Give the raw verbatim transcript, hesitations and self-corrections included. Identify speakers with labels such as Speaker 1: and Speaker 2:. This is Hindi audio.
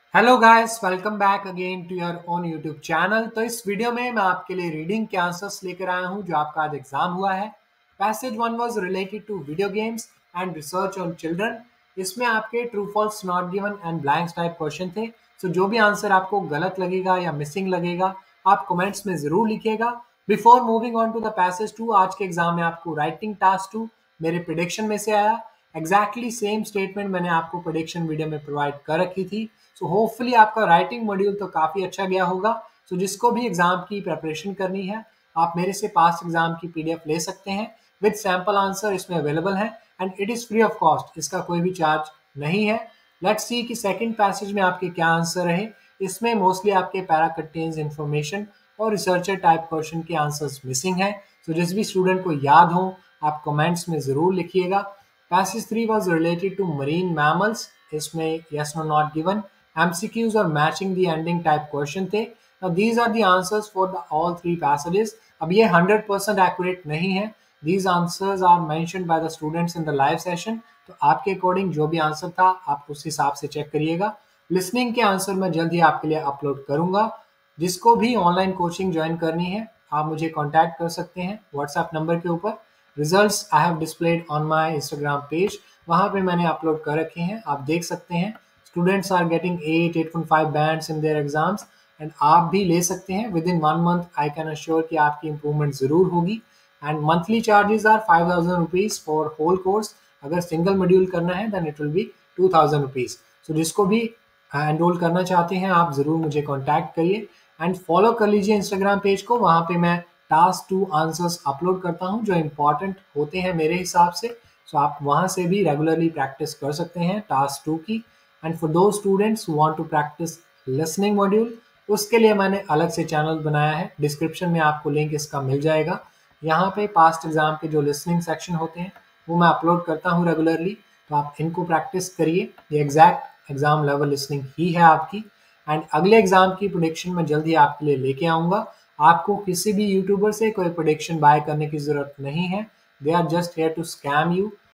Speaker 1: Hello guys, welcome back again to your own YouTube channel. तो इस वीडियो में मैं आपके लिए रीडिंग के आंसर्स लेकर आया हूं जो आपका आज एग्जाम हुआ है। Passage one was related to video games and research on children. इसमें आपके true false not given and blanks type question थे। सो जो भी आंसर आपको गलत लगेगा या मिसिंग लगेगा आप कमेंट्स में जरूर लिखिएगा। Before moving on to the passage two, आज के एग्जाम में आपको राइटिंग टास्क टू मेरे प्रिडिक्शन में से आया। एग्जैक्टली सेम स्टेटमेंट मैंने आपको प्रिडिक्शन वीडियो में प्रोवाइड कर रखी थी। सो होपफुली आपका राइटिंग मॉड्यूल तो काफ़ी अच्छा गया होगा। सो so, जिसको भी एग्जाम की प्रिपरेशन करनी है आप मेरे से पास्ट एग्जाम की पीडीएफ ले सकते हैं विद सैम्पल आंसर, इसमें अवेलेबल है and it is free of cost, इसका कोई भी चार्ज नहीं है। लेट्स सी कि सेकंड पैसेज में आपके क्या आंसर रहे। इसमें मोस्टली आपके पैरा कंटेन्स इंफॉर्मेशन और रिसर्चर टाइप क्वेश्चन के आंसर्स मिसिंग है। सो so, जिस भी स्टूडेंट को याद हो आप कमेंट्स में ज़रूर लिखिएगा। Passage three was related to marine mammals. इसमें yes no not given M C Qs और matching the ending type question थे। Now these are the answers for the all three passages. अब ये हंड्रेड परसेंट एक्यूरेट नहीं है। These answers are mentioned by the students in the live session. तो आपके अकॉर्डिंग जो भी आंसर था आप उस हिसाब से चेक करिएगा। लिसनिंग के आंसर मैं जल्द ही आपके लिए अपलोड करूंगा। जिसको भी ऑनलाइन कोचिंग ज्वाइन करनी है आप मुझे कॉन्टैक्ट कर सकते हैं व्हाट्सएप नंबर के ऊपर। Results I have displayed on my Instagram page, वहाँ पे मैंने अपलोड कर रखे हैं, आप देख सकते हैं। Students are getting eight eight point five bands in their exams and आप भी ले सकते हैं within one month. I can assure कि आपकी इंप्रूवमेंट ज़रूर होगी। And monthly charges are five thousand rupees for whole course. अगर सिंगल मॉड्यूल करना है then it will be two thousand rupees. So जिसको भी एनरोल करना चाहते हैं आप ज़रूर मुझे कॉन्टैक्ट करिए एंड फॉलो कर लीजिए इंस्टाग्राम पेज को। वहाँ पे मैं टास्क टू आंसर्स अपलोड करता हूँ जो इम्पॉर्टेंट होते हैं मेरे हिसाब से। सो so, आप वहाँ से भी रेगुलरली प्रैक्टिस कर सकते हैं टास्क टू की। And for the students who want to practise listening module, उसके लिए मैंने अलग से चैनल बनाया है। डिस्क्रिप्शन में आपको लिंक इसका मिल जाएगा। यहाँ पे पास्ट एग्जाम के जो लिसनिंग सेक्शन होते हैं वो मैं अपलोड करता हूँ रेगुलरली, तो आप इनको प्रैक्टिस करिए। ये एग्जैक्ट एग्जाम लेवल लिसनिंग ही है आपकी। एंड अगले एग्जाम की प्रोडिक्शन मैं जल्द ही आपके लिए लेके आऊँगा। आपको किसी भी यूट्यूबर से कोई प्रोडिक्शन बाय करने की ज़रूरत नहीं है। They are just here to scam you.